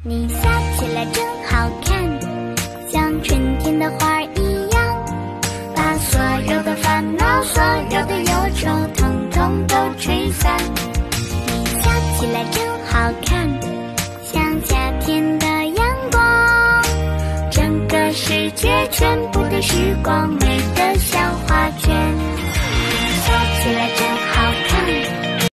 你笑起来真好看，像春天的花儿一样，把所有的烦恼、所有的忧愁统统都吹散。你笑起来真好看，像夏天的阳光，整个世界全部的时光美得